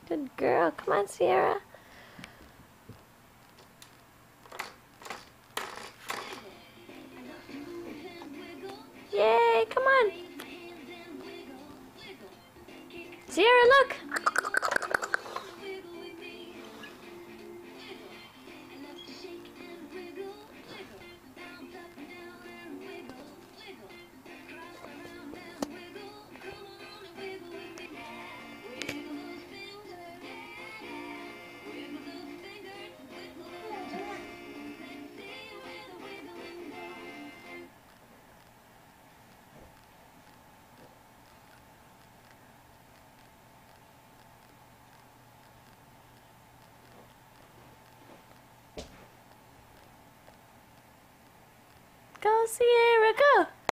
Good girl. Come on, Ciara. Yay, come on. Ciara, look. Go, Ciara, go.